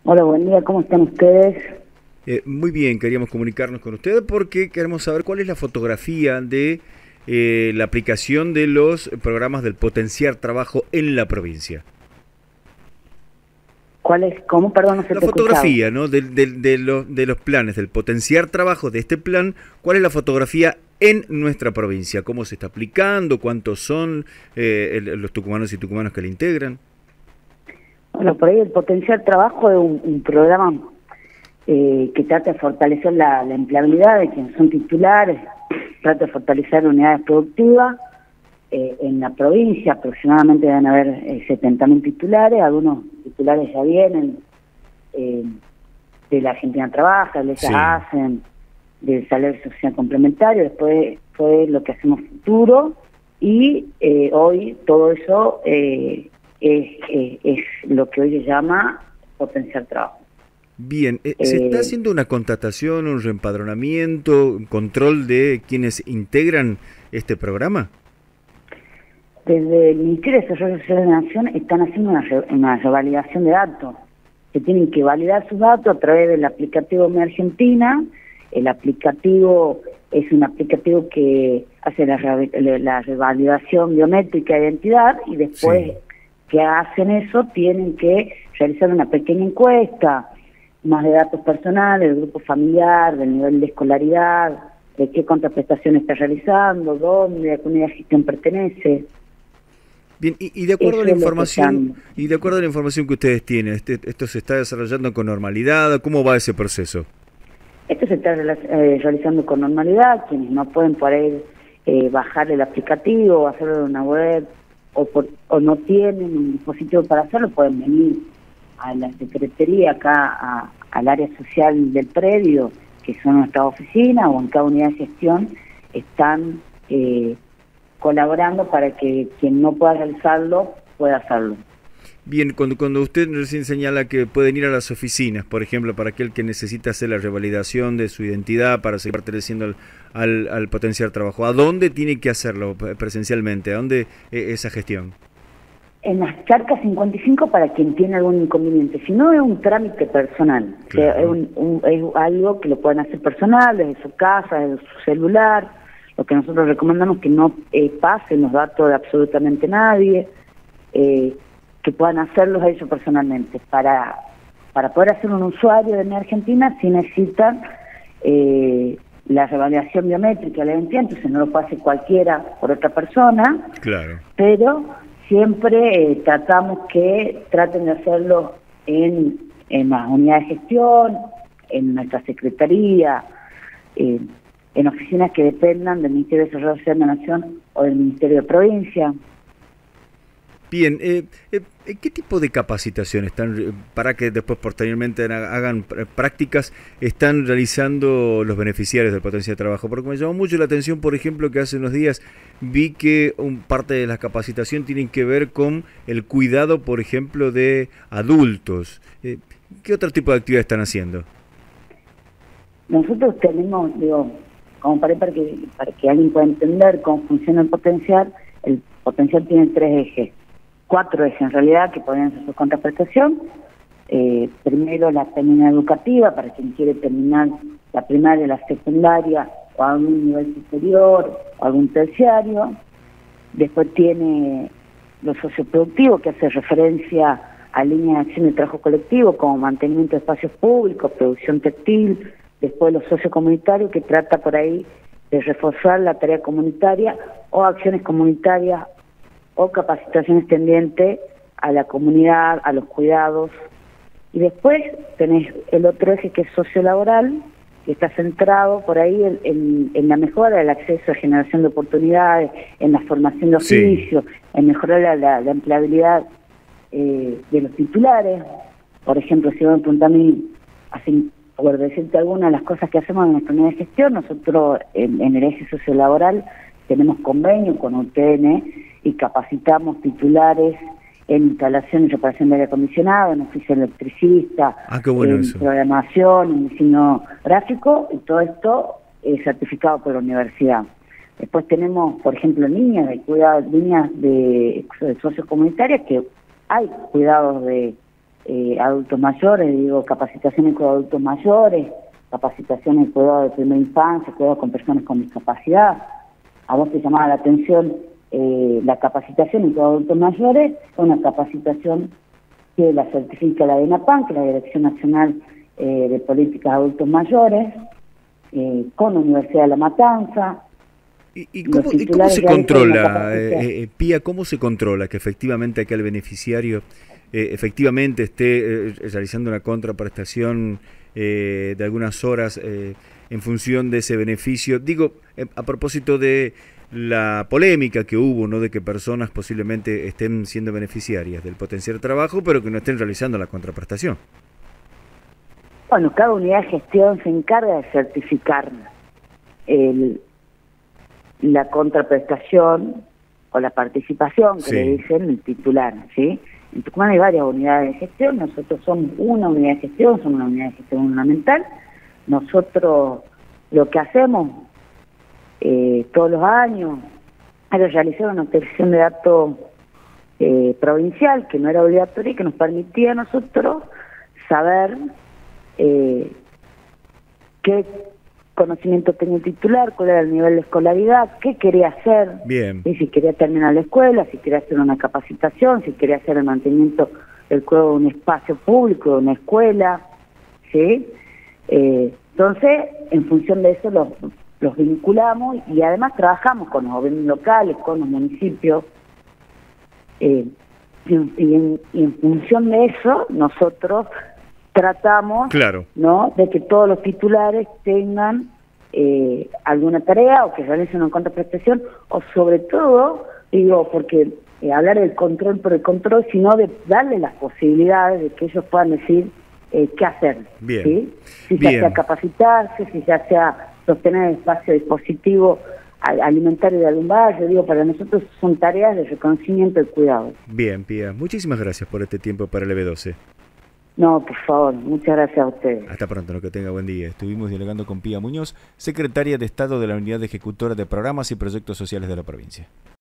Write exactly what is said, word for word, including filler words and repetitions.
Hola, buen día, ¿cómo están ustedes? Eh, muy bien, queríamos comunicarnos con ustedes porque queremos saber cuál es la fotografía de eh, la aplicación de los programas del Potenciar Trabajo en la provincia. ¿Cuál es? ¿Cómo? Perdón, no se La te escuchaba. fotografía, ¿no? de, de, de, lo- de los planes, del Potenciar Trabajo de este plan, ¿cuál es la fotografía en nuestra provincia? ¿Cómo se está aplicando? ¿Cuántos son eh, el- los tucumanos y tucumanas que le integran? Bueno, por ahí el Potenciar Trabajo es un, un programa eh, que trata de fortalecer la, la empleabilidad de quienes son titulares, trata de fortalecer unidades productivas. Eh, en la provincia aproximadamente deben haber eh, setenta mil titulares, algunos titulares ya vienen eh, de la Argentina Trabaja, de ellas Sí. hacen, del salario social complementario, después fue lo que hacemos futuro y eh, hoy todo eso eh, es, es, es lo que hoy se llama Potenciar Trabajo. Bien, eh, ¿se está Eh, haciendo una contratación, un reempadronamiento, un control de quienes integran este programa? Desde el Ministerio de Desarrollo Social de la Nación están haciendo una, re- una revalidación de datos, que tienen que validar sus datos a través del aplicativo Mi Argentina. El aplicativo es un aplicativo que hace la, re- la revalidación biométrica de identidad y después Sí. que hacen eso tienen que realizar una pequeña encuesta, más de datos personales, del grupo familiar, del nivel de escolaridad, de qué contraprestación está realizando, dónde, a qué unidad de gestión pertenece. Bien, y, y de acuerdo a la Eso es lo que información, están... y de acuerdo a la información que ustedes tienen, este, ¿esto se está desarrollando con normalidad? ¿Cómo va ese proceso? Esto se está rela- eh, realizando con normalidad. Quienes no pueden poder eh, bajar el aplicativo o hacerlo en una web o, por- o no tienen un dispositivo para hacerlo, pueden venir a la secretaría acá, a- al área social del predio, que son nuestras oficinas, o en cada unidad de gestión están eh, colaborando para que quien no pueda realizarlo pueda hacerlo. Bien, cuando, cuando usted recién señala que pueden ir a las oficinas, por ejemplo, para aquel que necesita hacer la revalidación de su identidad para seguir perteneciendo al, al, al Potenciar Trabajo, ¿a dónde tiene que hacerlo pre- presencialmente? ¿A dónde eh, esa gestión? En las charcas cincuenta y cinco para quien tiene algún inconveniente, si no es un trámite personal, o sea, es, Claro. un, un- es algo que lo pueden hacer personal, desde su casa, desde su celular. Lo que nosotros recomendamos es que no eh, pasen los datos de absolutamente nadie, eh, que puedan hacerlos ellos personalmente. Para, para poder hacer un usuario de Mi Argentina sí necesitan eh, la revalidación biométrica de la identidad, entonces no lo puede hacer cualquiera por otra persona, Claro. pero siempre eh, tratamos que traten de hacerlo en, en las unidades de gestión, en nuestra secretaría, eh, en oficinas que dependan del Ministerio de Desarrollo Social de la Nación o del Ministerio de Provincia. Bien, eh, eh, ¿qué tipo de capacitación están, eh, para que después posteriormente ha- hagan pr- prácticas, están realizando los beneficiarios del Potencial de Trabajo? Porque me llamó mucho la atención, por ejemplo, que hace unos días vi que un parte de la capacitación tienen que ver con el cuidado, por ejemplo, de adultos. Eh, ¿Qué otro tipo de actividades están haciendo? Nosotros tenemos, digo, como para, para, que, para que alguien pueda entender cómo funciona el potencial, el potencial tiene tres ejes, cuatro ejes en realidad, que podrían ser su contraprestación. Eh, primero la terminal educativa, para quien quiere terminar la primaria, la secundaria, o algún nivel superior, o algún terciario. Después tiene lo socioproductivo, que hace referencia a líneas de acción de trabajo colectivo, como mantenimiento de espacios públicos, producción textil. Después lo sociocomunitario, que trata por ahí de reforzar la tarea comunitaria o acciones comunitarias o capacitaciones tendientes a la comunidad, a los cuidados. Y después tenés el otro eje, que es sociolaboral, que está centrado por ahí en, en, en la mejora del acceso a generación de oportunidades, en la formación de Sí. oficio, en mejorar la, la, la empleabilidad eh, de los titulares. Por ejemplo, si me preguntan a mí, así, por decirte algunas de las cosas que hacemos en nuestra unidad de gestión, nosotros en, en el eje sociolaboral tenemos convenio con U T N y capacitamos titulares en instalación y reparación de aire acondicionado, en oficio electricista, Ah, qué bueno en eso. programación, en diseño gráfico, y todo esto es certificado por la universidad. Después tenemos, por ejemplo, líneas de cuidado, líneas de, de socios comunitarias, que hay cuidados de eh, adultos mayores, digo, capacitaciones con adultos mayores, capacitaciones de cuidado de primera infancia, cuidado con personas con discapacidad. A vos te llamaba la atención eh, la capacitación en cuidado de adultos mayores, es una capacitación que la certifica la DENAPAN, que es la Dirección Nacional eh, de Políticas de Adultos Mayores, eh, con la Universidad de La Matanza. ¿Y, y, cómo, ¿y cómo se controla, eh, eh, Pía, cómo se controla que efectivamente aquel beneficiario eh, efectivamente esté eh, realizando una contraprestación eh, de algunas horas eh, en función de ese beneficio? Digo, eh, a propósito de la polémica que hubo, ¿no?, de que personas posiblemente estén siendo beneficiarias del potenciar trabajo, pero que no estén realizando la contraprestación. Bueno, cada unidad de gestión se encarga de certificar el, la contraprestación o la participación que sí le dicen el titular, ¿sí? En Tucumán hay varias unidades de gestión, nosotros somos una unidad de gestión, somos una unidad de gestión fundamental. Nosotros lo que hacemos eh, todos los años era realizar una obtención de datos eh, provincial, que no era obligatoria y que nos permitía a nosotros saber eh, qué conocimiento tenía el titular, cuál era el nivel de escolaridad, qué quería hacer, bien, ¿sí? Si quería terminar la escuela, si quería hacer una capacitación, si quería hacer el mantenimiento del juego de un espacio público, de una escuela, ¿sí? Eh, entonces, en función de eso los, los vinculamos y además trabajamos con los gobiernos locales, con los municipios, eh, y, y, en, y en función de eso nosotros tratamos, claro, ¿no?, de que todos los titulares tengan eh, alguna tarea o que realicen una contraprestación, o sobre todo, digo, porque eh, hablar del control por el control, sino de darle las posibilidades de que ellos puedan decir eh, qué hacer, bien, ¿sí? Si bien. ya sea capacitarse, si ya sea sostener el espacio dispositivo alimentario de algún barrio, digo, para nosotros son tareas de reconocimiento y cuidado. Bien, Pía, muchísimas gracias por este tiempo para el E B doce. No, por favor, muchas gracias a ustedes. Hasta pronto, no, que tenga buen día. Estuvimos dialogando con Pía Muñoz, secretaria de Estado de la Unidad Ejecutora de Programas y Proyectos Sociales de la provincia.